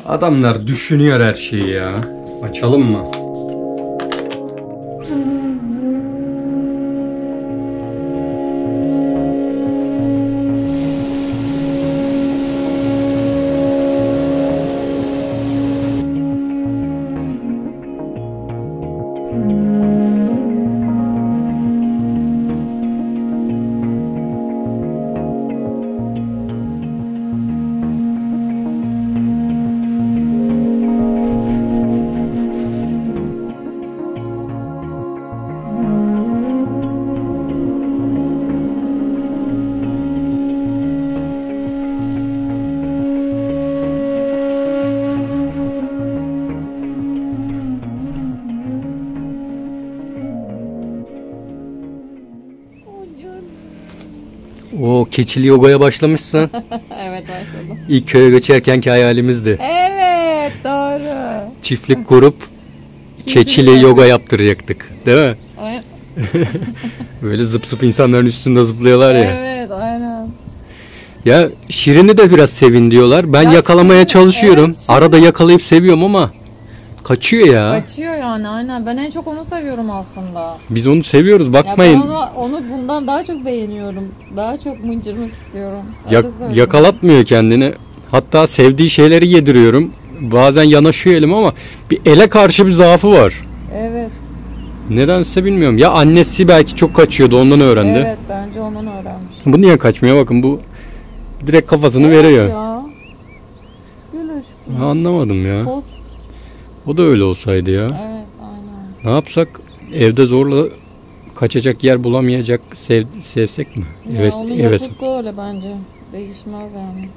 Adamlar düşünüyor her şeyi ya. Açalım mı? O keçili yogaya başlamışsın. Evet, başladım. İlk köye geçerkenki hayalimizdi. Evet, doğru. Çiftlik kurup keçili yoga yaptıracaktık. Değil mi? Aynen. Böyle zıp zıp insanların üstünde zıplıyorlar ya. Evet, aynen. Ya Şirin'i de biraz sevin diyorlar. Ben Ya yakalamaya Şirin, çalışıyorum. evet, Şirin. Arada yakalayıp seviyorum ama kaçıyor ya. Kaçıyor yani, aynen. Ben en çok onu seviyorum aslında. Biz onu seviyoruz, bakmayın. Ya ben onu bundan daha çok beğeniyorum. Daha çok mıncırmak istiyorum. Yakalatmıyor kendini. Hatta sevdiği şeyleri yediriyorum. Bazen yanaşıyor elim ama bir ele karşı bir zaafı var. Evet. Nedense bilmiyorum. Ya annesi belki çok kaçıyordu, ondan öğrendi. Evet, bence ondan öğrenmiş. Bu niye kaçmıyor? Bakın bu direkt kafasını Evet veriyor. ya. Gül aşkım. Anlamadım ya. Poz. O da öyle olsaydı ya. Evet, aynen. Ne yapsak? Evde zorla kaçacak yer bulamayacak sevsek mi? Ya Evet, onun evet. yapısı öyle bence. Değişmez yani.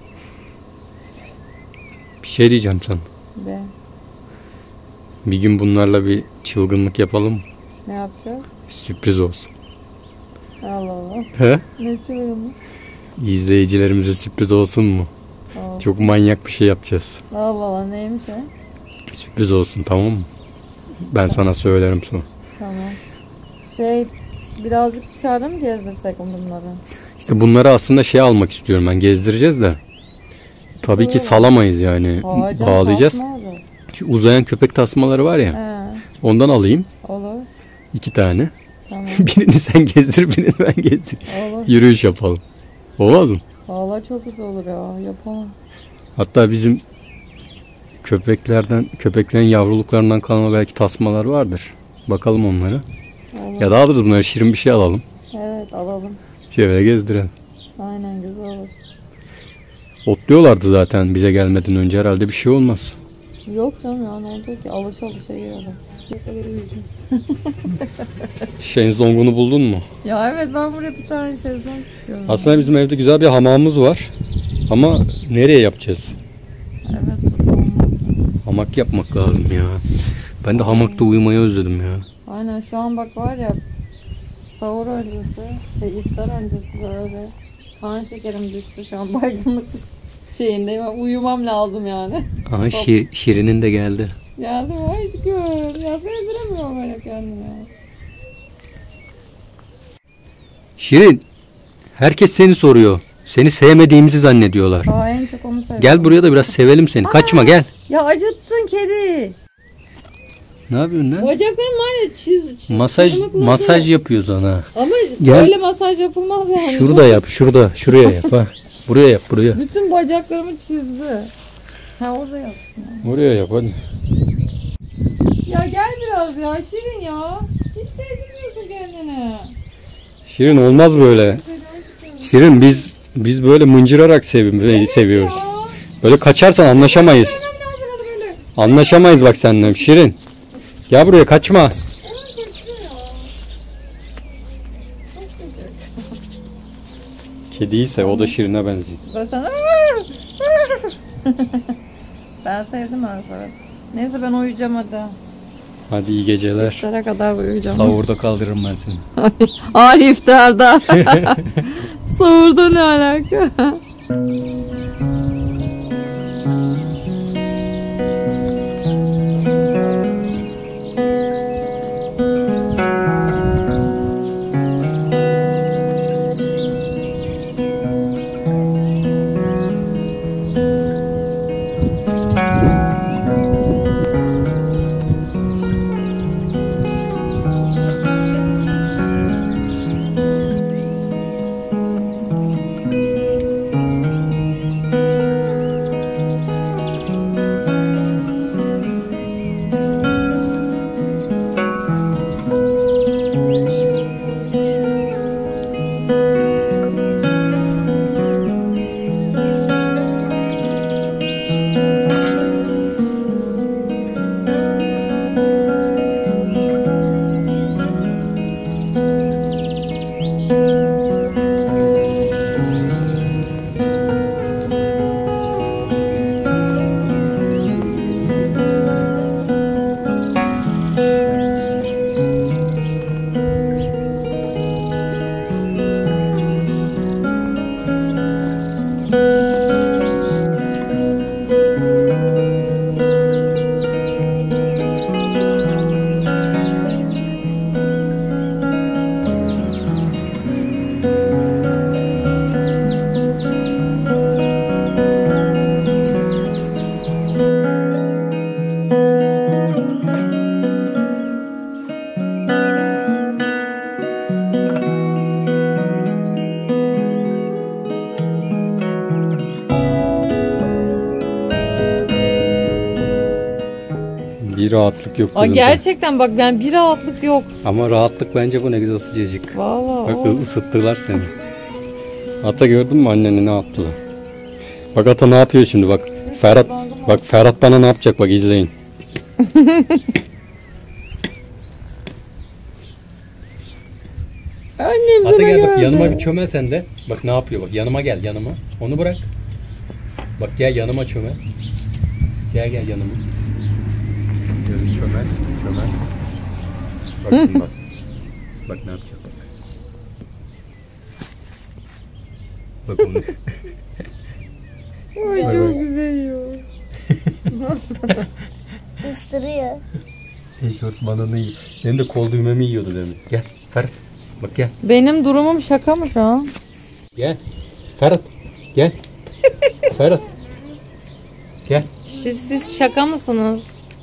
Bir şey diyeceğim sana. De. Bir gün bunlarla bir çılgınlık yapalım mı? Ne yapacağız? Sürpriz olsun. Allah Allah. He? Ne çılgınlık? İzleyicilerimize sürpriz olsun mu? Olsun. Çok manyak bir şey yapacağız. Allah Allah, neymiş o? Sürpriz olsun, tamam mı? Ben sana söylerim sonra. Tamam. Birazcık dışarıda mı gezdirsek bunları? İşte bunları aslında şey almak istiyorum ben. Gezdireceğiz de. Tabii ki salamayız yani. Bağlayacağız. Şu uzayan köpek tasmaları var ya. He. Ondan alayım. Olur. 2 tane. Tamam. Birini sen gezdir, birini ben gezdir. Olur. Yürüyüş yapalım. Olmaz mı? Vallahi çok güzel olur ya. Yapalım. Hatta bizim köpeklerin yavruluklarından kalma belki tasmalar vardır. Bakalım onlara. Olur. Ya da alırız bunları, şirin bir şey alalım. Evet, alalım. Çevreye gezdirelim. Aynen, güzel olur. Otluyorlardı zaten bize gelmeden önce, herhalde bir şey olmaz. Yok canım ya, ne olacak ki? Alışa yiyelim. Şenzlong'unu buldun mu? Ya evet, ben buraya bir tane şezlong istiyorum. Aslında bizim evde güzel bir hamamımız var. Ama nereye yapacağız? Evet. Hamak yapmak lazım ya. Ben de hamakta uyumayı özledim ya. Aynen, şu an bak var ya, sahur öncesi, iftar öncesi böyle kan şekerim düştü, şu an baygınlık şeyindeyim. Uyumam lazım yani. Aha Şirin'in de geldi. Geldi mi aşkım? Ya sevdiremiyorum böyle kendimi. Şirin, herkes seni soruyor. Seni sevmediğimizi zannediyorlar. En çok onu seviyorum. Gel buraya da biraz sevelim seni. Kaçma, gel. Ya acıttın kedi. Ne yapıyorsun lan? Bacaklarım var ya çiz Masaj yapıyor sana. Ama Gel. öyle masaj yapılmaz yani. Şurada yap, şuraya yap ha. Buraya yap, buraya. Bütün bacaklarımı çizdi. Ha, orada yapsın. Oraya yap hadi. Ya gel biraz ya Şirin ya. Hiç sevdirmiyorsun kendini. Şirin, olmaz böyle. Şirin, biz böyle mıncırarak seviyoruz. Ya. Böyle kaçarsan anlaşamayız. Sevmem lazım hadi böyle. Anlaşamayız bak seninle. Şirin. Gel buraya, kaçma. Hemen kaçıyor ya. Çok kötü. Kediyse o da Şirin'e benziyor. Zaten ben sevdim öyle. Neyse, ben uyuyacağım hadi. Hadi iyi geceler. İftara kadar uyuyacağım. Sahurda kaldırırım ben seni. Ay iftarda. Sahurda ne alaka? Bir rahatlık yok. Aa, gerçekten bak ben bir rahatlık yok. Ama rahatlık bence bu, ne güzel sıcacık. Vallahi. Bak ısıttılar seni. Ata gördün mü anneni ne yaptılar? Bak Ata ne yapıyor şimdi bak. Ferhat, bak Ferhat bana ne yapacak bak, izleyin. Annem Ata sana gel bak geldi. yanıma bir çömel sen de. Bak ne yapıyor bak, yanıma gel, yanıma. Onu bırak. Bak gel yanıma çömel. Gel yanıma. Gel çömel. Bak şimdi bak. Bak ne yapacak bak. Bak onu. Ay çok güzel ya. Isırıyor. Tişört bananı yiyor. Benim de kol düğmemi yiyordu demin. Gel Ferhat. Bak gel. Benim durumum şaka mı şu an? Gel. Ferhat. Gel. Ferhat. Gel. Siz şaka mısınız?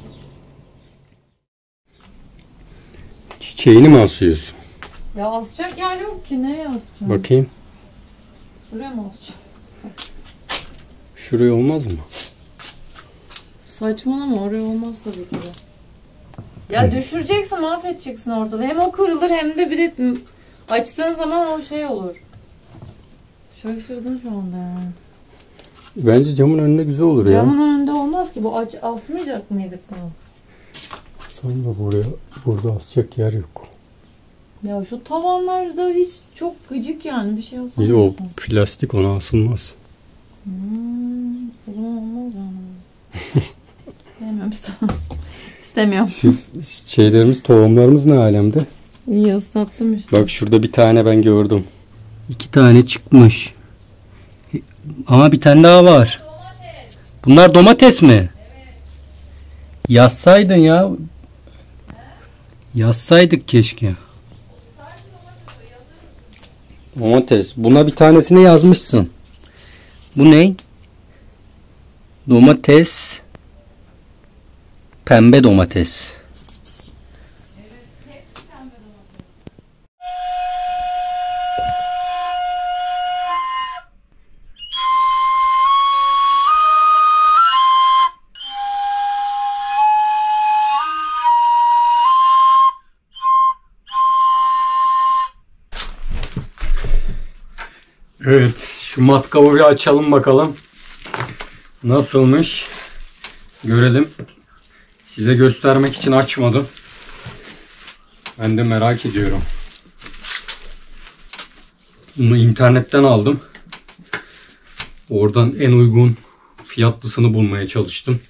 Çiçeğini mi asıyorsun? Ya asacak yer yok ki. Nereye asacağım? Bakayım. Buraya mı asacağım? Şuraya olmaz mı? Saçmalama, oraya olmaz tabii ki de. Ya düşüreceksin, mahvedeceksin ortada. Hem o kırılır hem de bir de açtığın zaman o şey olur. Şaşırdın şu anda yani. Bence camın önünde güzel olur ya. Camın önünde olmaz ki. Bu asmayacak mıydık bunu? Sonra burada asacak yer yok. Ya şu tavanlarda hiç çok gıcık yani, bir şey olsa. İyi o plastik, ona asılmaz. O zaman olmaz yani. Yemem istemiyorum. Şu şeylerimiz, tohumlarımız ne alemde? İyi ıslattım işte. Bak şurada bir tane ben gördüm. 2 tane çıkmış. Ama bir tane daha var. Bunlar domates mi? Evet. Yazsaydın ya. Yazsaydık keşke. Domates. Buna bir tanesini yazmışsın. Bu ne? Domates. Pembe domates. Evet, şu matkabı bir açalım bakalım. Nasılmış? Görelim. Size göstermek için açmadım. Ben de merak ediyorum. Bunu internetten aldım. Oradan en uygun fiyatlısını bulmaya çalıştım.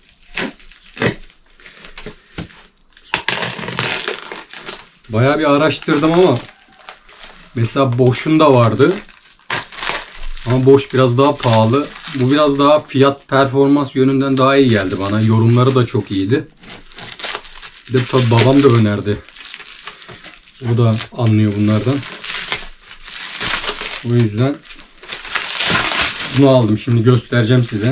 Bayağı bir araştırdım ama mesela Bosch'un da vardı. Ama Bosch biraz daha pahalı. Bu biraz daha fiyat performans yönünden daha iyi geldi bana. Yorumları da çok iyiydi. Bir de tabii babam da önerdi. O da anlıyor bunlardan. O yüzden bunu aldım. Şimdi göstereceğim size.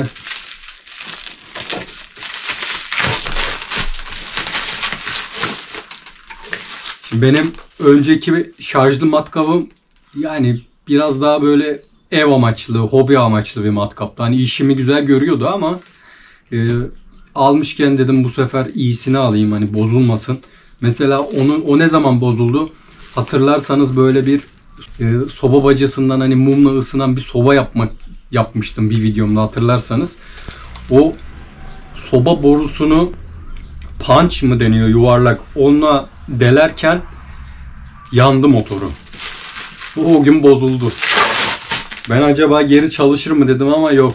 Şimdi benim önceki şarjlı matkabım yani biraz daha böyle ev amaçlı, hobi amaçlı bir matkaptı. Hani işimi güzel görüyordu ama almışken dedim bu sefer iyisini alayım, hani bozulmasın. Mesela o ne zaman bozuldu? Hatırlarsanız böyle bir soba bacasından hani mumla ısınan bir soba yapmıştım bir videomda, hatırlarsanız. O soba borusunu punch mı deniyor, yuvarlak, onunla delerken yandı motoru. O gün bozuldu. Ben acaba geri çalışır mı dedim ama yok.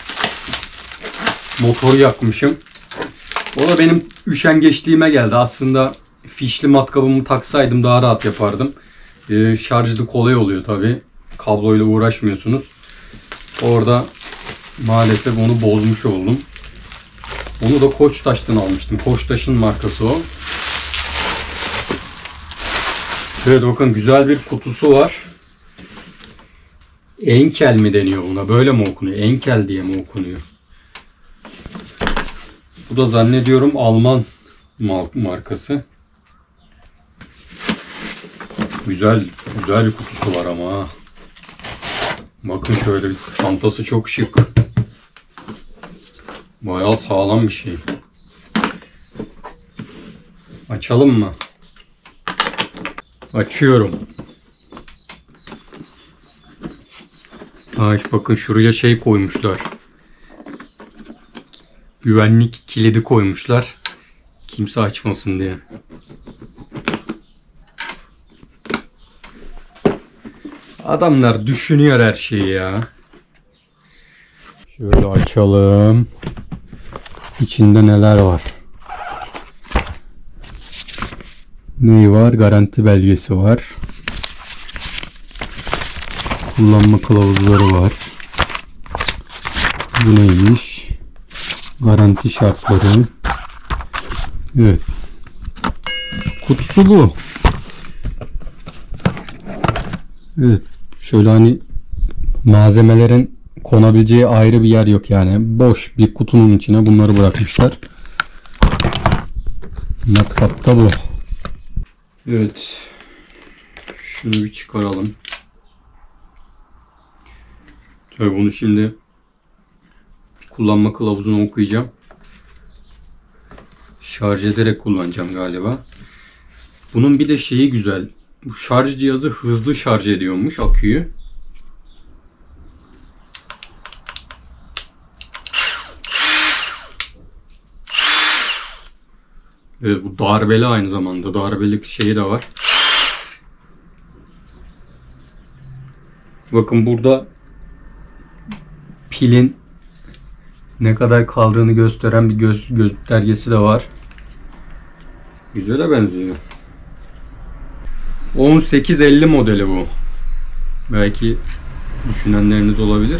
Motoru yakmışım. O da benim üşengeçliğime geldi. Aslında fişli matkabımı taksaydım daha rahat yapardım. Şarjı kolay oluyor tabi. Kabloyla uğraşmıyorsunuz. Orada maalesef onu bozmuş oldum. Onu da Koçtaş'tan almıştım. Koçtaş'ın markası o. Evet bakın, güzel bir kutusu var. Enkel mi deniyor buna? Böyle mi okunuyor? Enkel diye mi okunuyor? Bu da zannediyorum Alman markası. Güzel bir kutusu var ama. Bakın şöyle bir çantası çok şık. Bayağı sağlam bir şey. Açalım mı? Açıyorum. Ay bakın şuraya şey koymuşlar. Güvenlik kilidi koymuşlar. Kimse açmasın diye. Adamlar düşünüyor her şeyi ya. Şöyle açalım. İçinde neler var? Ne var? Garanti belgesi var. Kullanma kılavuzları var. Bu neymiş? Garanti şartları. Evet. Kutusu bu. Evet. Şöyle hani malzemelerin konabileceği ayrı bir yer yok yani. Boş bir kutunun içine bunları bırakmışlar. Matkap da bu. Evet. Şunu bir çıkaralım. Tabii bunu şimdi kullanma kılavuzunu okuyacağım. Şarj ederek kullanacağım galiba. Bunun bir de şeyi güzel. Bu şarj cihazı hızlı şarj ediyormuş aküyü. Evet, bu darbeli aynı zamanda. Darbelik şeyi de var. Bakın burada pilin ne kadar kaldığını gösteren bir göstergesi de var. Güzele benziyor. 1850 modeli bu. Belki düşünenleriniz olabilir.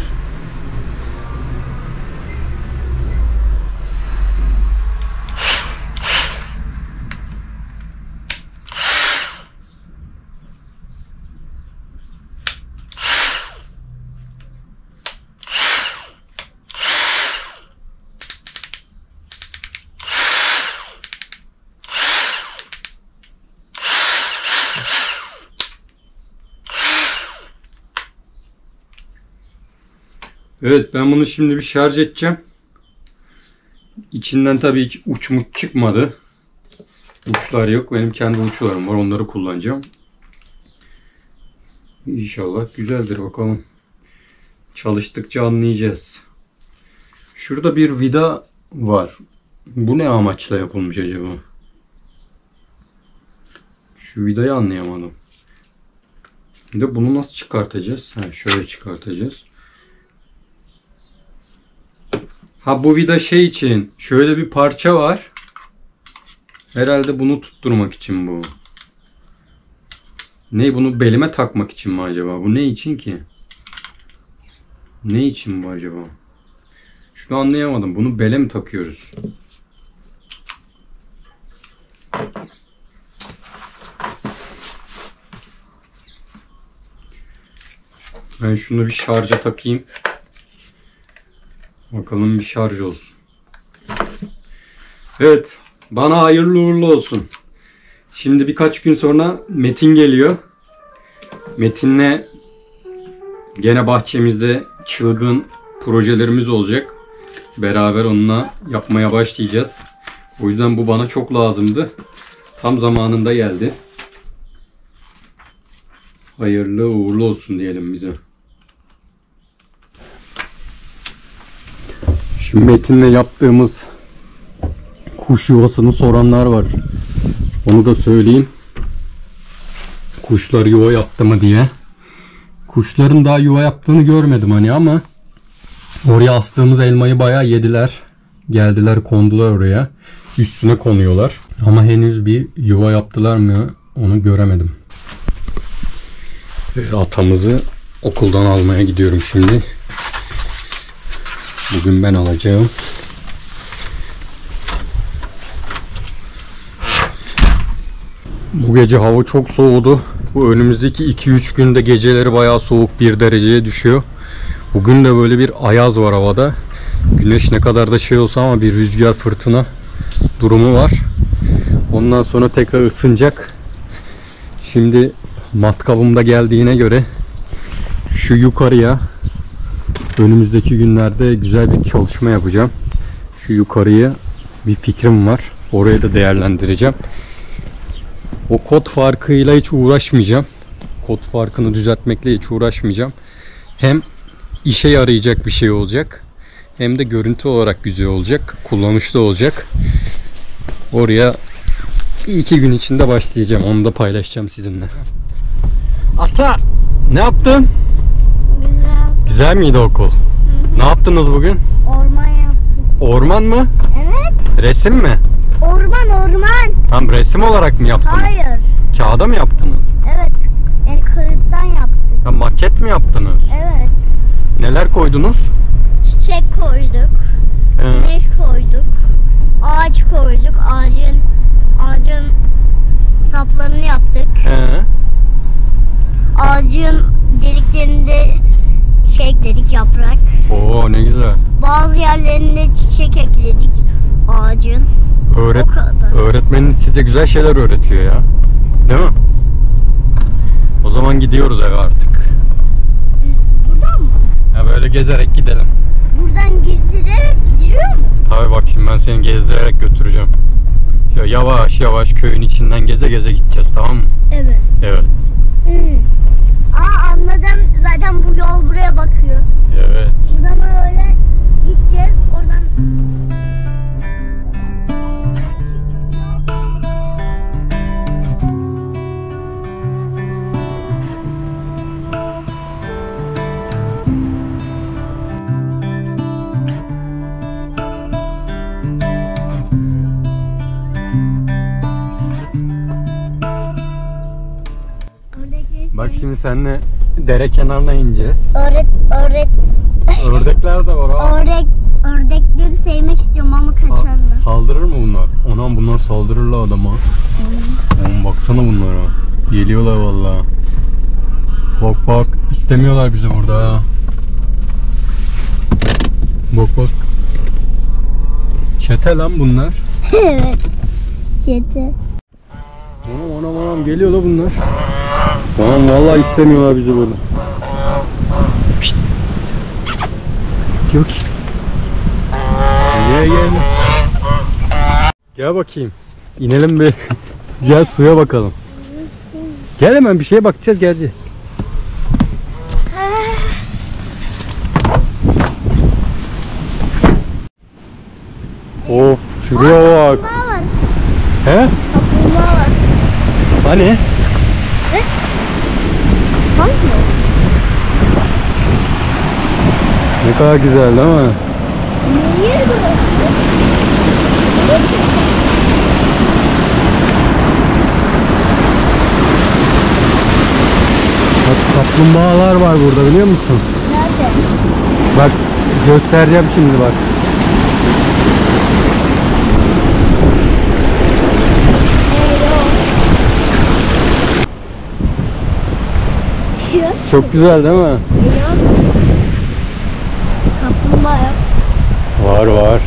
Evet, ben bunu şimdi bir şarj edeceğim. İçinden tabii hiç uç çıkmadı. Uçlar yok. Benim kendi uçlarım var. Onları kullanacağım. İnşallah güzeldir bakalım. Çalıştıkça anlayacağız. Şurada bir vida var. Bu ne amaçla yapılmış acaba? Şu vidayı anlayamadım. Bir de bunu nasıl çıkartacağız? Ha, şöyle çıkartacağız. Ha, bu vida şey için. Şöyle bir parça var. Herhalde bunu tutturmak için bu. Ne, bunu belime takmak için mi acaba? Bu ne için ki? Ne için bu acaba? Şunu anlayamadım. Bunu bele mi takıyoruz? Ben şunu bir şarja takayım. Bakalım bir şarj olsun. Evet. Bana hayırlı uğurlu olsun. Şimdi birkaç gün sonra Metin geliyor. Metin'le gene bahçemizde çılgın projelerimiz olacak. Beraber onunla yapmaya başlayacağız. O yüzden bu bana çok lazımdı. Tam zamanında geldi. Hayırlı uğurlu olsun diyelim bize. Şimdi Metin'le yaptığımız kuş yuvasını soranlar var. Onu da söyleyeyim. Kuşlar yuva yaptı mı diye. Kuşların daha yuva yaptığını görmedim hani, ama oraya astığımız elmayı bayağı yediler. Geldiler, kondular oraya. Üstüne konuyorlar. Ama henüz bir yuva yaptılar mı onu göremedim. Atamızı okuldan almaya gidiyorum şimdi. Bugün ben alacağım. Bu gece hava çok soğudu. Bu önümüzdeki 2-3 günde geceleri bayağı soğuk, 1 dereceye düşüyor. Bugün de böyle bir ayaz var havada. Güneş ne kadar da şey olsa ama bir rüzgar, fırtına durumu var. Ondan sonra tekrar ısınacak. Şimdi matkabım da geldiğine göre şu yukarıya önümüzdeki günlerde güzel bir çalışma yapacağım. Şu yukarıya bir fikrim var. Orayı da değerlendireceğim. O kod farkıyla hiç uğraşmayacağım. Kod farkını düzeltmekle hiç uğraşmayacağım. Hem işe yarayacak bir şey olacak. Hem de görüntü olarak güzel olacak. Kullanışlı olacak. Oraya 2 gün içinde başlayacağım. Onu da paylaşacağım sizinle. Ata! Ne yaptın? Güzel. Güzel miydi okul? Ne yaptınız bugün? Orman yaptık. Orman mı? Evet. Resim mi? Orman. Tam resim olarak mı yaptınız? Hayır. Kağıda mı yaptınız? Evet. Yani kağıttan yaptık. Ya maket mi yaptınız? Evet. Neler koydunuz? Çiçek koyduk. Güneş koyduk. Ağaç koyduk. Ağacın saplarını yaptık. Ağacın deliklerinde şey ekledik, yaprak. Oo ne güzel. Bazı yerlerinde çiçek ekledik ağacın. O kadar. Öğretmeniniz size güzel şeyler öğretiyor ya. Değil mi? O zaman gidiyoruz eve artık. Buradan mı? Ya böyle gezerek gidelim. Buradan gezdirerek gidiyor mu? Tabii bak şimdi ben seni gezdirerek götüreceğim. Şöyle yavaş yavaş köyün içinden geze geze gideceğiz, tamam mı? Evet. Evet. Aa, anladım. Zaten bu yol buraya bakıyor. Evet. Buradan öyle gideceğiz. Oradan Bak şimdi seninle dere kenarına ineceğiz. öğret Ördekler de var ha. ördekleri sevmek istiyorum ama kaçarlar. Saldırır mı bunlar? Anam bunlar saldırırlar adama. Oğlum baksana bunlara. Geliyorlar vallahi. Bak bak istemiyorlar bizi burada ha. Bak bak. Çete lan bunlar. Evet. Çete. Anam geliyorlar bunlar. Tamam vallahi istemiyorlar bizi burada. Pişt. Yok. Gel. Gel bakayım. İnelim bir. Gel suya bakalım. Gel hemen bir şeye bakacağız, geleceğiz. Of şuraya bak. Kaplumbağa var. He? Kaplumbağa var. Hani? Var mı? Ne kadar güzel değil mi? Niye burası? Bak kaplumbağalar var burada biliyor musun? Nerede? Bak göstereceğim şimdi bak. Yok. Çok güzel değil mi? Yok. Kaplumbağa yok. Var. Yok.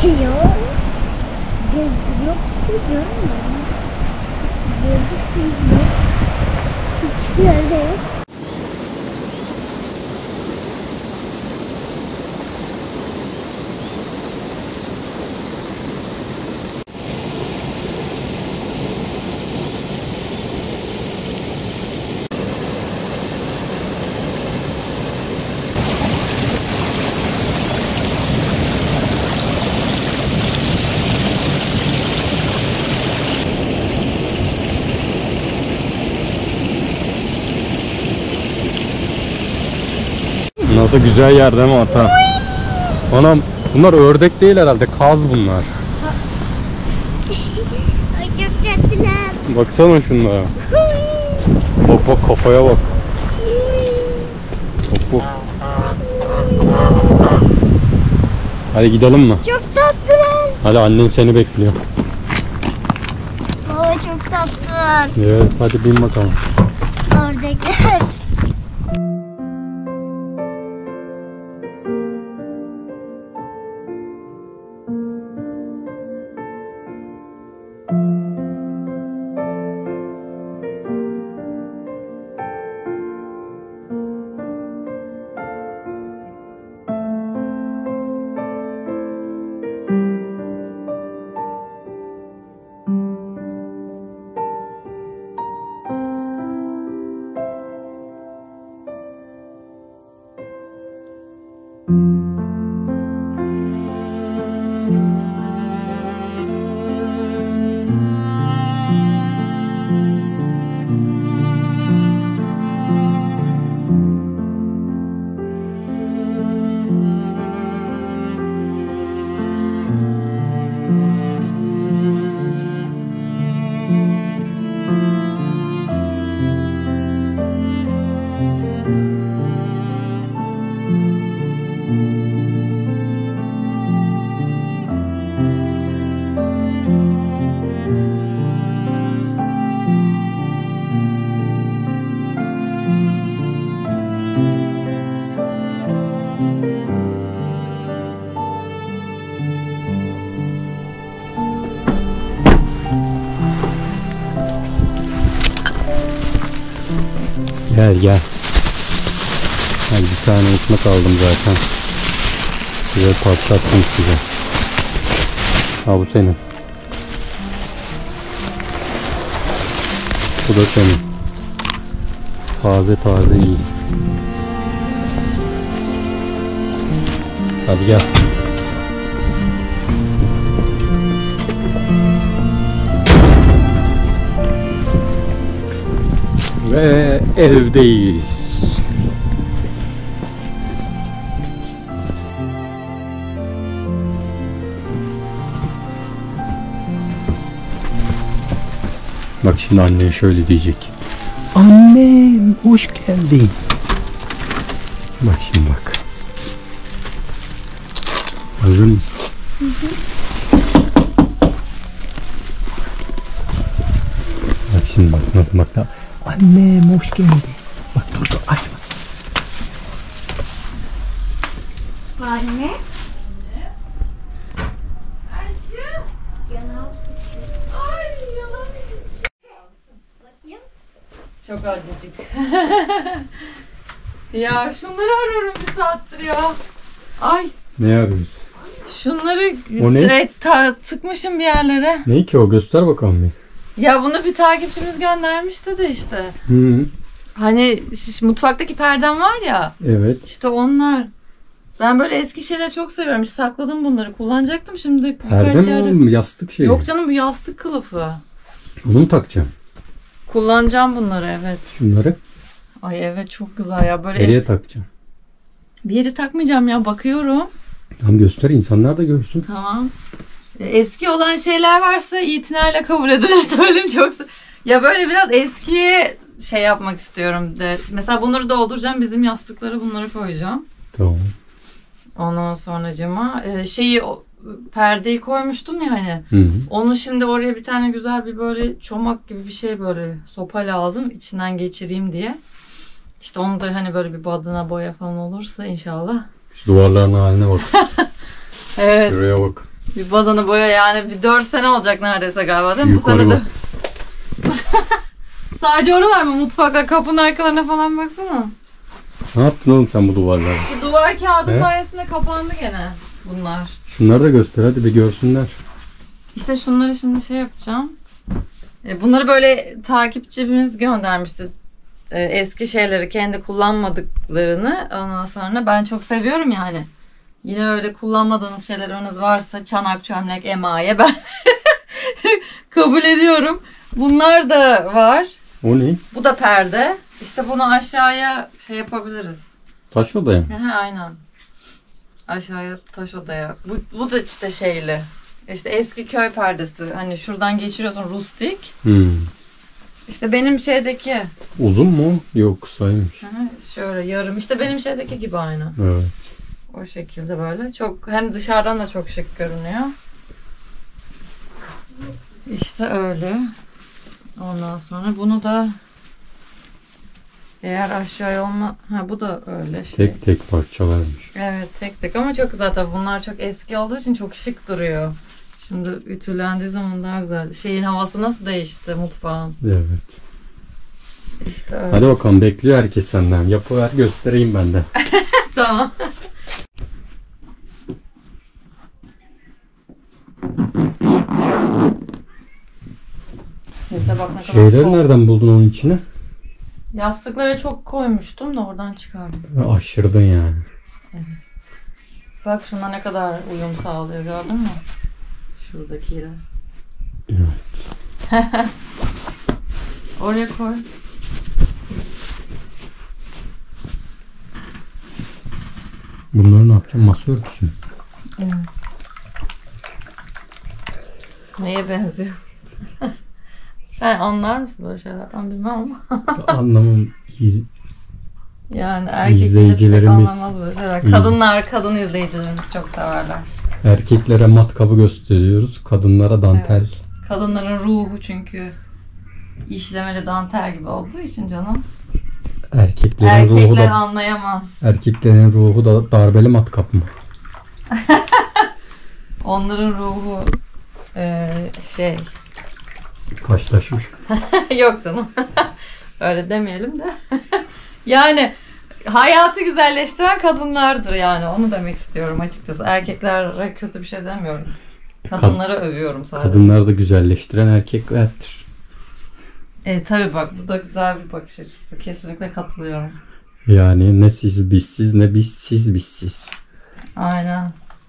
Yok. Görmüyorum. Gözükmüyor. Hiçbir yerde yok. Nasıl güzel yer değil mi ata? Anam bunlar ördek değil herhalde, kaz bunlar. Ay çok tatlılar. Baksana şunlara. Bak kafaya bak. Bak. Hadi gidelim mi? Çok tatlılar. Hadi annen seni bekliyor. Baba çok tatlılar. Evet hadi bin bakalım. Ördekler. Gel gel. Hadi bir tane ekmek aldım zaten. Size patlattım size. Ha bu senin. Bu da senin. Taze taze iyi. Hadi gel. Ve evdeyiz. Bak şimdi anneye şöyle diyecek. Annem hoş geldin. Bak şimdi bak. Hazır mısın? Hı hı. Bak şimdi bak nasıl bak da. Annem hoş geldin. Bak dur açma. Anne. Çok acıcık. Ya şunları arıyorum bir saattir ya. Ay. Ne arıyoruz? Şunları O ne? tıkmışım bir yerlere. Ne ki o? Göster bakalım bir. Ya bunu bir takipçimiz göndermişti de işte. Hı. Hani mutfaktaki perdem var ya. Evet. İşte onlar. Ben böyle eski şeyleri çok seviyorum. İşte sakladım bunları. Kullanacaktım şimdi. Perde mi oğlum? Yastık şey. Yok canım bu yastık kılıfı. Onu mu takacağım? Kullanacağım bunları evet. Şunları Ay evet çok güzel ya. Böyle nereye takacağım? bir yere takmayacağım ya. Bakıyorum. Tamam göster insanlar da görsün. Tamam. Eski olan şeyler varsa itinayla kabul edilir söyleyeyim çok. Ya böyle biraz eskiye şey yapmak istiyorum de. Mesela bunları dolduracağım. Bizim yastıkları bunları koyacağım. Tamam. Ondan sonracığıma perdeyi koymuştum ya hani. Hı. Onu şimdi oraya bir tane güzel bir böyle çomak gibi bir şey böyle sopa lazım. İçinden geçireyim diye. İşte onu da hani böyle bir badana boya falan olursa inşallah. Şu duvarların haline bak. Evet. Şuraya bak. Bir badana boya yani bir 4 sene olacak neredeyse galiba değil mi? Yukarı Bu sene de. bak. Sadece oralar mı? Mutfakta kapının arkalarına falan baksana. Ne yaptın oğlum sen bu duvarlara? Bu duvar kağıdı He? sayesinde kapandı gene bunlar. Şunları da göster hadi bir görsünler. İşte şunları şimdi şey yapacağım. Bunları böyle takipçimiz göndermişti. Eski şeyleri kendi kullanmadıklarını ondan sonra ben çok seviyorum yani. Yine öyle kullanmadığınız şeyleriniz varsa çanak, çömlek, emaye ben kabul ediyorum. Bunlar da var. O ne? Bu da perde. İşte bunu aşağıya şey yapabiliriz. Taş odaya mı? He, aynen. Aşağıya taş odaya. Bu da işte şeyli. İşte eski köy perdesi. Hani şuradan geçiriyorsun rustik. İşte benim şeydeki. Uzun mu? Yok kısaymış. Şöyle yarım. İşte benim şeydeki gibi aynı. Evet. O şekilde böyle. Çok hem dışarıdan da çok şık görünüyor. İşte öyle. Ondan sonra bunu da eğer aşağıya olma... Ha bu da öyle şey. Tek tek parçalarmış. Evet tek tek ama çok güzel tabii. Bunlar çok eski olduğu için çok şık duruyor. Şimdi ütülendiği zaman daha güzel. Şeyin havası nasıl değişti mutfağın. Evet. İşte öyle. Hadi bakalım bekliyor herkes senden. Yapıver göstereyim ben de. Tamam. Sese bak ne kadar Şeyleri soğuk. nereden buldun onun içine? Yastıklara çok koymuştum da oradan çıkardım. Aşırdın yani. Bak şuna ne kadar uyum sağlıyor gördün mü? Şuradakiyle. Evet. Oraya koy. Bunları ne yapacağım? Masa örtüsü mü? Evet. Neye benziyor? Sen anlar mısın böyle şeylerden bilmem ama. Anlamam. Yani erkekler İzleyicilerimiz- anlamaz böyle şeyler. Kadınlar, kadın izleyicilerimiz çok severler. Erkeklere matkabı gösteriyoruz. Kadınlara dantel. Evet. Kadınların ruhu çünkü işlemeli dantel gibi olduğu için canım. Erkeklerin ruhu Erkekler da anlayamaz. erkeklerin ruhu da darbeli matkap mı? Onların ruhu şey. Taşlaşmış. Yok canım. Öyle demeyelim de. Yani hayatı güzelleştiren kadınlardır yani. Onu demek istiyorum açıkçası. Erkeklere kötü bir şey demiyorum. Kadınları övüyorum sadece. Kadınları da güzelleştiren erkeklerdir. Tabii bak bu da güzel bir bakış açısı. Kesinlikle katılıyorum. Yani ne siz bizsiz ne bizsiz bizsiz. Aynen.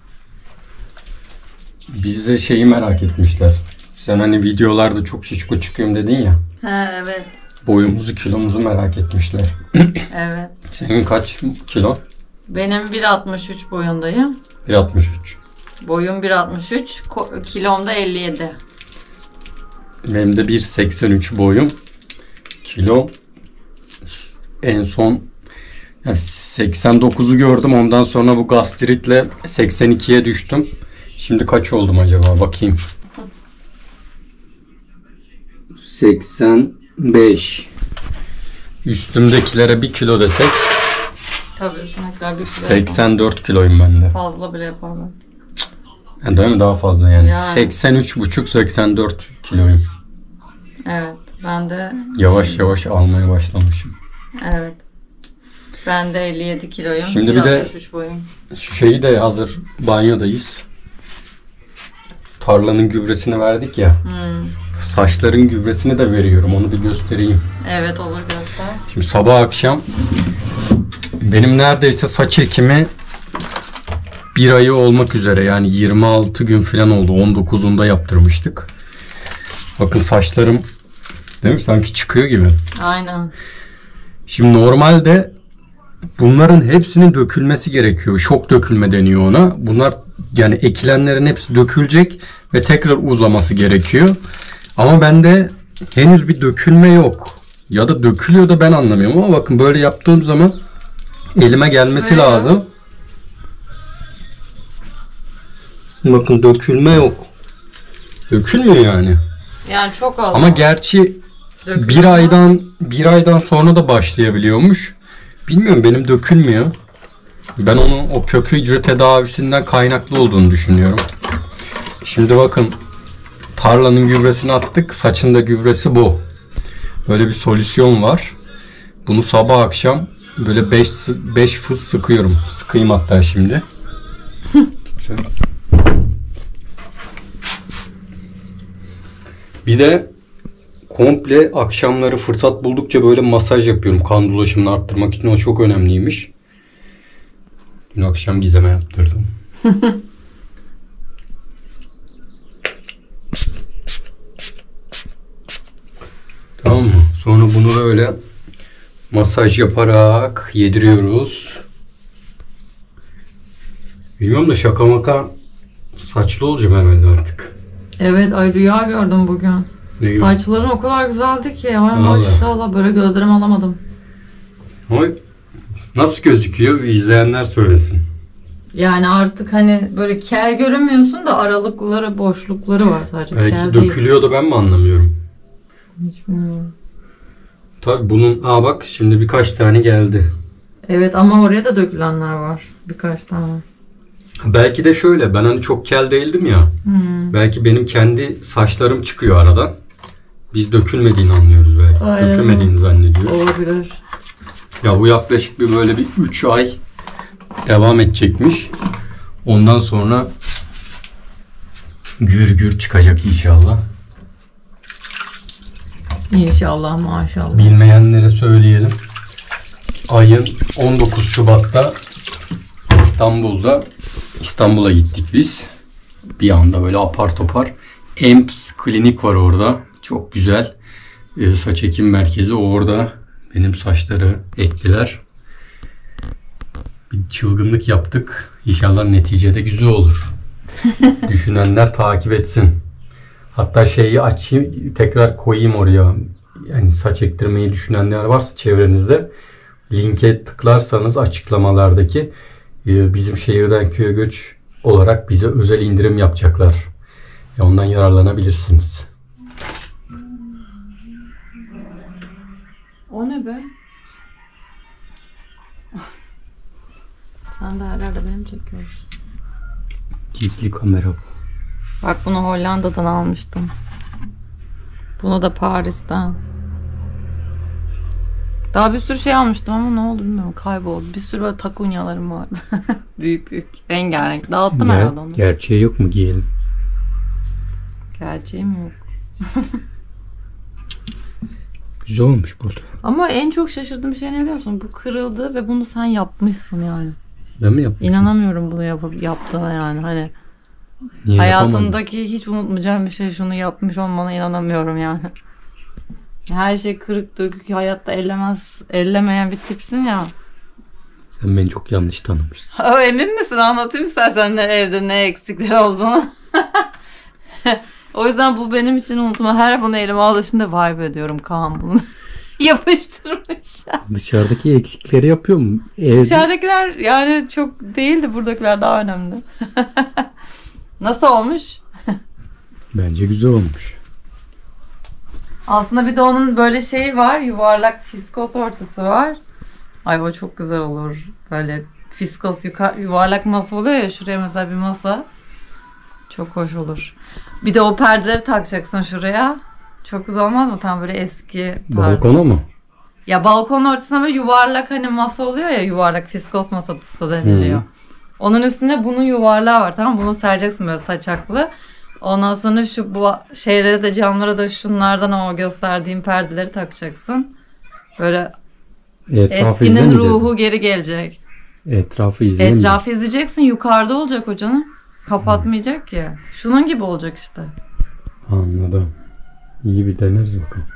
Bize şeyi merak etmişler. Sen hani videolarda çok şişko çıkıyorum dedin ya. He evet. Boyumuzu kilomuzu merak etmişler. Evet. Senin kaç kilo? Benim 1.63 boyundayım. 1.63. Boyum 1.63, kilom da 57. Benim de 1.83 boyum. Kilo en son yani 89'u gördüm. Ondan sonra bu gastritle 82'ye düştüm. Şimdi kaç oldum acaba? Bakayım. 85. Üstümdekilere 1 kilo desek Tabii üstünekiler bir kilo 84 kiloyum ben de. fazla bile yaparlar. Yani değil mi? Daha fazla yani. Yani. 83,5-84 kiloyum. Evet. Ben de Yavaş yavaş almaya başlamışım. evet. Ben de 57 kiloyum. Şimdi bir de 1.63 boyum. şu şeyi de hazır banyodayız. Tarlanın gübresini verdik ya. Saçların gübresini de veriyorum. Onu bir göstereyim. Evet olur göster. Şimdi sabah akşam benim neredeyse saç ekimi bir ayı olmak üzere. Yani 26 gün falan oldu. 19'unda yaptırmıştık. Bakın saçlarım değil mi? Sanki çıkıyor gibi. Aynen. Şimdi normalde bunların hepsinin dökülmesi gerekiyor. Şok dökülme deniyor ona. Bunlar yani ekilenlerin hepsi dökülecek ve tekrar uzaması gerekiyor. Ama bende henüz bir dökülme yok. Ya da dökülüyor da ben anlamıyorum ama bakın böyle yaptığım zaman elime gelmesi Şöyle. lazım. Bakın dökülme yok. Dökülmüyor yani. Yani çok az. Ama gerçi bir aydan sonra da başlayabiliyormuş. Bilmiyorum benim dökülmüyor. Ben onun o kök hücre tedavisinden kaynaklı olduğunu düşünüyorum. Şimdi bakın tarlanın gübresini attık. Saçın da gübresi bu. Böyle bir solüsyon var. Bunu sabah akşam böyle 5 fıs sıkıyorum. Sıkayım hatta şimdi. Bir de komple akşamları fırsat buldukça böyle masaj yapıyorum. Kan dolaşımını arttırmak için o çok önemliymiş. Dün akşam Gizem'e yaptırdım. Tamam mı? Sonra bunu böyle masaj yaparak yediriyoruz. Bilmiyorum da şaka maka saçlı olacağım herhalde artık. Evet ay rüya gördüm bugün. Ne gibi? Saçların o kadar güzeldi ki. Ay Vallahi. maşallah böyle gözlerimi alamadım. Ama nasıl gözüküyor? Bir izleyenler söylesin. Yani artık hani böyle kel görünmüyorsun da aralıkları, boşlukları var sadece. Belki kel değil. dökülüyor da ben mi anlamıyorum? Hiç bilmiyorum. Tabii bunun bak şimdi birkaç tane geldi. Evet ama oraya da dökülenler var. Birkaç tane. Belki de şöyle ben hani çok kel değildim ya. Belki benim kendi saçlarım çıkıyor aradan. Biz dökülmediğini anlıyoruz belki. Aynen. Dökülmediğini zannediyoruz. Olabilir. Ya bu yaklaşık bir böyle bir 3 ay devam edecekmiş. Ondan sonra gür gür çıkacak inşallah. İnşallah maşallah. Bilmeyenlere söyleyelim. Ayın 19 Şubat'ta İstanbul'a gittik biz. Bir anda böyle apar topar. EMPS klinik var orada. Çok güzel. Saç ekim merkezi. Orada benim saçları ektiler. Bir çılgınlık yaptık. İnşallah neticede güzel olur. Düşünenler takip etsin. Hatta şeyi açayım, tekrar koyayım oraya. Yani saç ektirmeyi düşünenler varsa çevrenizde linke tıklarsanız açıklamalardaki bizim şehirden köye göç olarak bize özel indirim yapacaklar. Ondan yararlanabilirsiniz. O ne be? Sen de her yerde benim çekiyorsun. Gizli kamera bu. Bak bunu Hollanda'dan almıştım. Bunu da Paris'ten. Daha bir sürü şey almıştım ama ne oldu bilmiyorum. Kayboldu. Bir sürü böyle takunyalarım vardı. Büyük büyük. Rengarenk. Dağıttım herhalde onu. Gerçeği yok mu giyelim? Gerçeğim yok. Güzel olmuş burada. Ama en çok şaşırdığım şey ne biliyor musun? Bu kırıldı ve bunu sen yapmışsın yani. Ben mi yapmışım? İnanamıyorum bunu yaptığına yani. Hani Niye hayatımdaki hiç unutmayacağım bir şey, şunu yapmış olmana inanamıyorum yani. Her şey kırık dökük, hayatta ellemeyen bir tipsin ya. Sen beni çok yanlış tanımışsın. Emin misin? Anlatayım istersen ne evde ne eksikler olduğunu. O yüzden bu benim için unutma. Her bunu elime alışında vibe ediyorum. Kaan bunu yapıştırmış. Dışarıdaki eksikleri yapıyor mu? Dışarıdakiler yani çok değildi. Buradakiler daha önemli. Nasıl olmuş? Bence güzel olmuş. Aslında bir de onun böyle şeyi var. Yuvarlak fiskos ortası var. Ay o çok güzel olur. Böyle fiskos yuvarlak masa oluyor ya. Şuraya mesela bir masa. Çok hoş olur. Bir de o perdeleri takacaksın şuraya. Çok güzel olmaz mı? Tam böyle eski perde. Balkona mı? Ya balkonun ortasına böyle yuvarlak hani masa oluyor ya. Yuvarlak fiskos masası da deniliyor. Onun üstüne bunun yuvarlağı var, tamam mı? Bunu sereceksin böyle saçaklı. Ondan sonra şu bu şeylere de, camlara da şunlardan o gösterdiğim perdeleri takacaksın. Böyle eskinin ruhu geri gelecek. Etrafı izleyemeyeceğiz. Etrafı izleyeceksin. Yukarıda olacak o canım. Kapatmayacak ki. Şunun gibi olacak işte. Anladım. İyi, bir deneriz bakalım.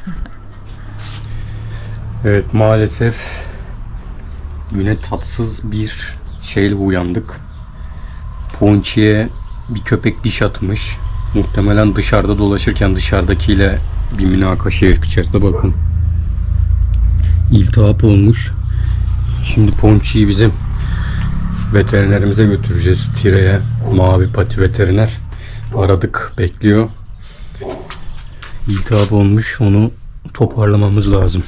Evet, maalesef güne tatsız bir şeyle uyandık. Ponçi'ye bir köpek diş atmış. Muhtemelen dışarıda dolaşırken dışarıdakiyle bir münakaşa içerisinde, bakın. İltihap olmuş. Şimdi Ponçi'yi bizim veterinerimize götüreceğiz. Tire'ye. Mavi pati veteriner. Aradık, bekliyor. İltihap olmuş. Onu toparlamamız lazım.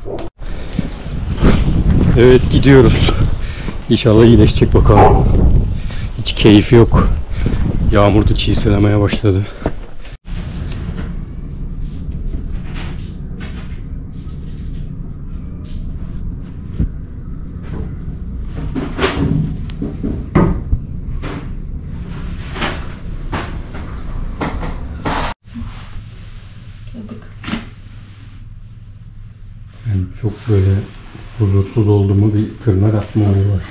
Evet, gidiyoruz. İnşallah iyileşecek bakalım. Hiç keyfi yok. Yağmur da çiğselemeye başladı. Yani çok böyle huzursuz olduğumu bir tırnak atma olayı var.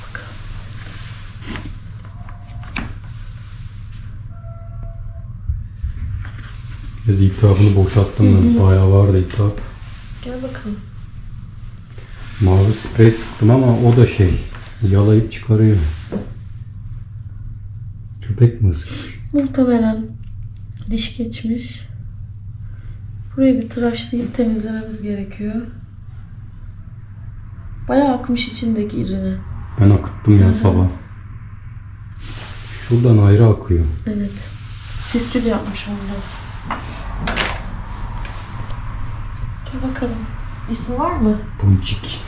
Biraz iltihabını boşalttım ben. Bayağı vardı iltihap. Gel bakalım. Mavi sprey sıktım ama o da yalayıp çıkarıyor. Köpek mi ısırmış? Muhtemelen diş geçmiş. Burayı bir tıraşlayıp temizlememiz gerekiyor. Bayağı akmış içindeki irini. Ben akıttım ya sabah. Şuradan ayrı akıyor. Evet. Fistül yapmış onda. Dur bakalım. İsmi var mı? Ponçik.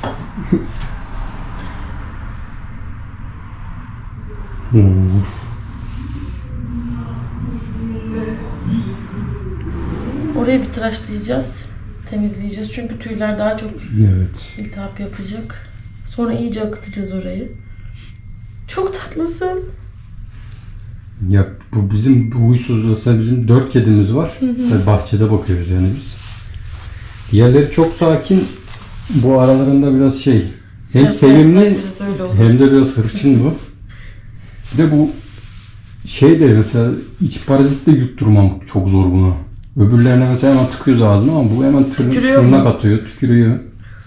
Orayı bir tıraşlayacağız. Temizleyeceğiz. Çünkü tüyler daha çok iltihap yapacak. Sonra iyice akıtacağız orayı. Çok tatlısın. Ya bu bizim huysuz, bizim 4 kedimiz var. Tabii bahçede bakıyoruz yani biz. Diğerleri çok sakin. Bu aralarında biraz hem sevimli hem de biraz hırçın bu. Bir de bu de mesela iç parazit de yutturmam çok zor buna. Öbürlerine mesela hemen tıkıyoruz ağzına ama bu hemen tırnak atıyor, tükürüyor.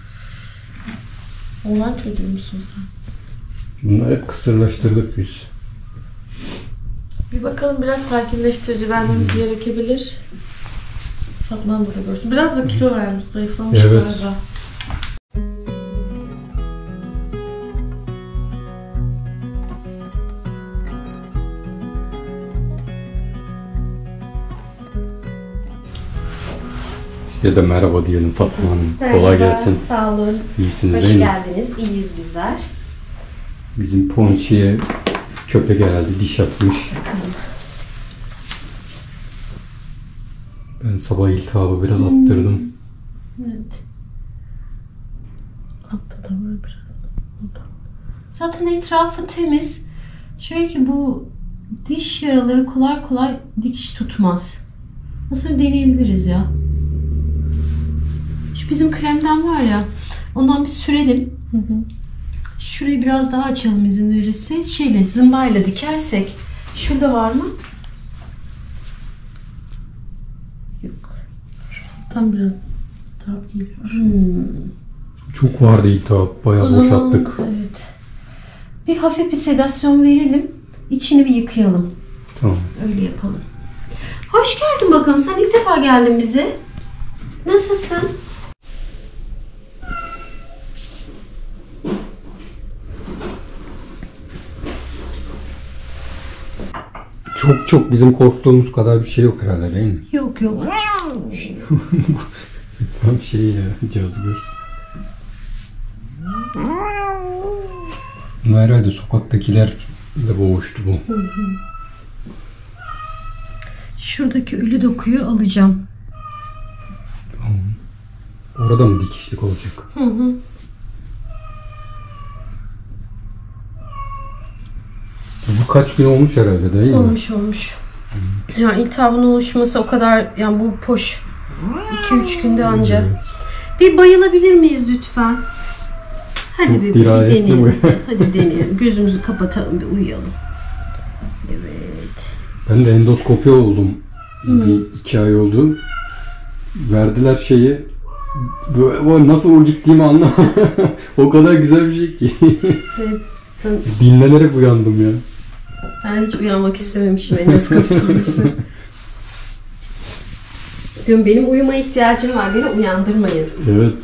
Oğlan çocuğu musun sen? Bunları hep kısırlaştırdık biz. Bir bakalım, biraz sakinleştirici vermemiz gerekebilir. Fatma da görsün. Biraz da kilo vermiş, zayıflamış galiba. Size de merhaba diyelim Fatma Hanım. Kolay gelsin. Sağ olun. İyisiniz Hoş değil mi? geldiniz. İyiyiz bizler. Bizim Ponçi'ye köpek herhalde diş atmış. Ben sabah iltihabı biraz attırdım. Evet. Altta da var biraz. Zaten etrafı temiz. Şöyle ki bu diş yaraları kolay kolay dikiş tutmaz. Nasıl deneyebiliriz ya? Şu bizim kremden var ya. Ondan bir sürelim. Şurayı biraz daha açalım izin verirse. Şeyle, zımbayla dikersek. Şurada var mı? Yok. Tam biraz iltihap geliyor. Çok vardı iltihap. Bayağı O zaman boşalttık. evet. Bir hafif bir sedasyon verelim. İçini bir yıkayalım. Tamam. Öyle yapalım. Hoş geldin bakalım. Sen ilk defa geldin bize. Nasılsın? Çok bizim korktuğumuz kadar bir şey yok herhalde değil mi? Yok yok. Tam şey ya, cazgır. Ama herhalde sokaktakiler de boğuştu bu. Şuradaki ölü dokuyu alacağım. Orada mı dikişlik olacak? Bu kaç gün olmuş herhalde değil mi? Olmuş. Ya iltihabın oluşması o kadar, yani bu poş. 2-3 günde anca. Evet. Bir bayılabilir miyiz lütfen? Hadi bir dirayetli deneyelim. bu. Hadi deneyelim. Gözümüzü kapatalım, bir uyuyalım. Evet. Ben de endoskopi oldum. Bir 2 ay oldu. Verdiler şeyi. Böyle, nasıl o gittiğimi anlamadım. O kadar güzel bir şey ki. Evet. Dinlenerek uyandım ya. Ben hiç uyanmak istememişim endoskopi sonrası. Diyorum benim uyumaya ihtiyacım var. Beni uyandırmayın. Evet.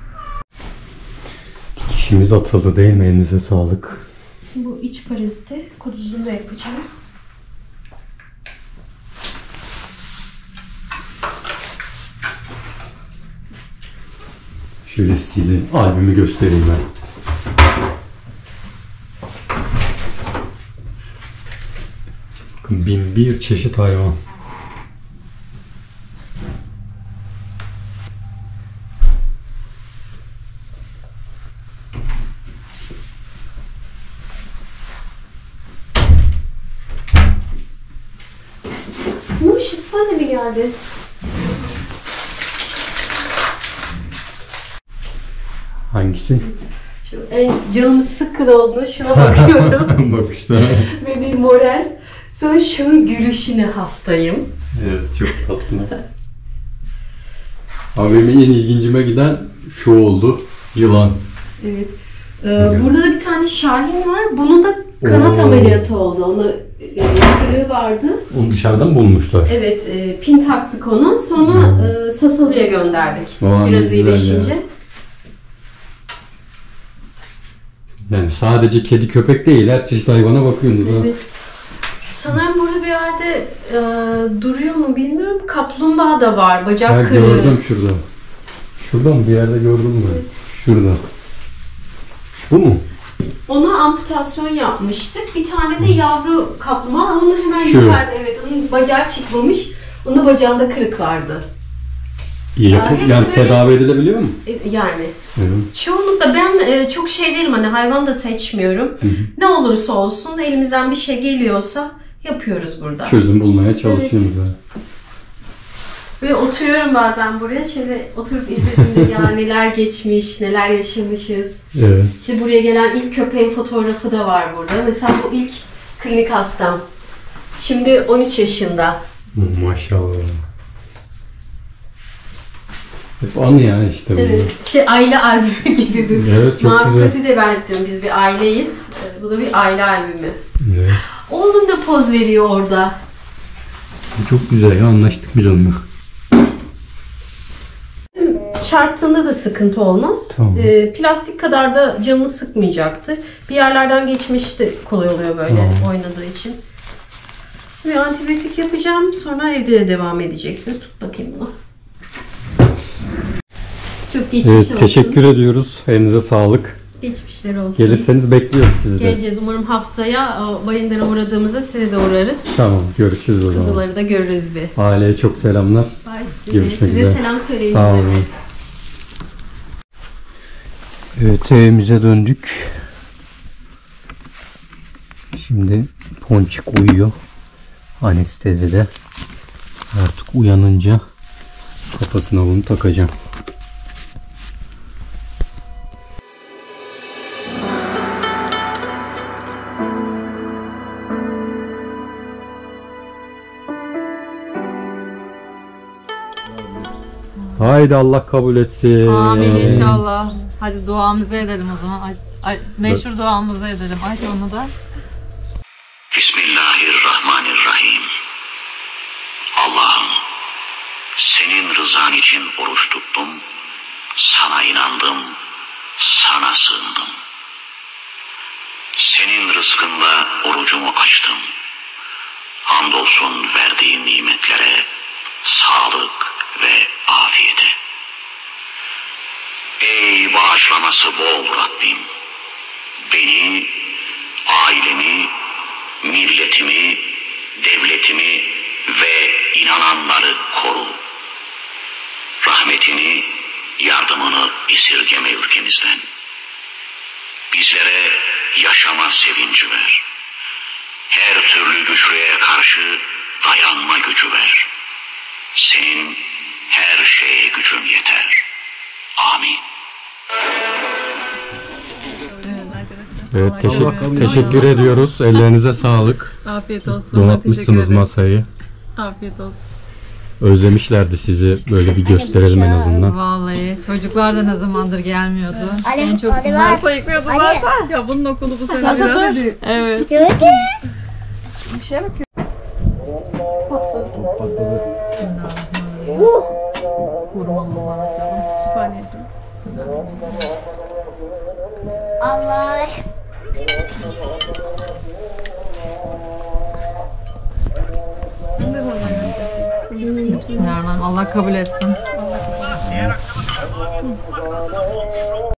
Dişimiz atıldı değil mi? Elinize sağlık. Bu iç paraziti kuduzunu da yapacağım. Şöyle size albümü göstereyim ben. Bakın 1001 çeşit hayvan. Murşit sen de mi geldin? Hangisi? Şu en canım sıkkın oldu. Şuna bakıyorum. Bak işte. Ve bir moral. Sonra şunun gülüşüne hastayım. Evet, çok tatlı. Abi benim en ilgincime giden şu oldu. Yılan. Evet. Burada da bir tane Şahin var. Bunun da kanat ameliyatı oldu. Ona kırığı vardı. Onu dışarıdan bulmuşlar. Evet, pin taktık ona. Sonra Sasalı'ya gönderdik. Vay, Biraz güzel iyileşince. ya. Yani sadece kedi köpek değil, her çeşit hayvana bakıyorsunuz ha. Evet. Sanırım burada bir yerde duruyor mu bilmiyorum. Kaplumbağa da var. Bacak kırığı. Gördüm şurada. Şurada mı? Bir yerde gördüm ben. Evet. Şurada. Bu mu? Ona amputasyon yapmıştık. Bir tane de yavru kaplumbağa. Onu hemen Şu. yukarıda. Evet, onun bacağı çıkmamış. Onun da bacağında kırık vardı. İyi hepsi yani böyle- tedavi edilebiliyor mu? Yani. Evet. Çoğunlukla ben çok şey değilim, hani hayvan da seçmiyorum. Ne olursa olsun elimizden bir şey geliyorsa yapıyoruz burada. Çözüm bulmaya çalışıyoruz. Evet. Ve oturuyorum bazen buraya, şöyle oturup izlediğimde ya neler geçmiş, neler yaşamışız. Evet. İşte buraya gelen ilk köpeğin fotoğrafı da var burada. Mesela bu ilk klinik hastam. Şimdi 13 yaşında. Maşallah. Hep anı yani işte bu. Evet. Aile albümü gibi bir. Evet, çok Muhabbeti de ben hep diyorum, biz bir aileyiz. Bu da bir aile albümü. Evet. Oğlum da poz veriyor orada. Çok güzel ya, anlaştık biz onunla. Çarptığında da sıkıntı olmaz. Tamam. Plastik kadar da canını sıkmayacaktır. Bir yerlerden geçmiş de kolay oluyor böyle oynadığı için. Şimdi antibiyotik yapacağım. Sonra evde de devam edeceksiniz. Tut bakayım bunu. Çok geçmiş olsun. Teşekkür ediyoruz. Elinize sağlık. Geçmişler olsun. Gelirseniz bekliyoruz sizi de. Geleceğiz. Umarım haftaya Bayındır'a uğradığımızda size de uğrarız. Tamam, görüşürüz o zaman. Kuzuları da görürüz bir. Aileye çok selamlar. Bye size. Görüşmek Size üzere. selam söyleyin. Sağ bize. olun. Evet, evimize döndük. Şimdi Ponçik uyuyor. Anestezide. Artık uyanınca kafasına bunu takacağım. Haydi Allah kabul etsin. Amin inşallah. Hadi duamızı edelim o zaman. Meşhur duamızı edelim. Aç onu da. Bismillahirrahmanirrahim. Allah'ım, senin rızan için oruç tuttum, sana inandım, sana sığındım. Senin rızkında orucumu açtım. Hamdolsun verdiğin nimetlere, sağlık ve afiyete. Ey bağışlaması bol Rabbim! Beni, ailemi, milletimi, devletimi ve inananları koru. Rahmetini, yardımını esirgeme ülkemizden. Bizlere yaşama sevinci ver. Her türlü güçlüğe karşı dayanma gücü ver. Senin her şeye gücün yeter. Amin. Evet, teşekkür ediyoruz. Ellerinize sağlık. Afiyet olsun. Donatmışsınız masayı. Afiyet olsun. Özlemişlerdi sizi. Böyle bir gösterelim en azından. Vallahi çocuklar da ne zamandır gelmiyordu. En çok hadi bunlar bak. sayıklıyordu Hadi. zaten. Ya bunun okulu bu sene biraz. Evet. Gördün. Hurmamızdan açalım. Şifa niyetine. Allah. Bismillahirrahmanirrahim. Allah kabul etsin.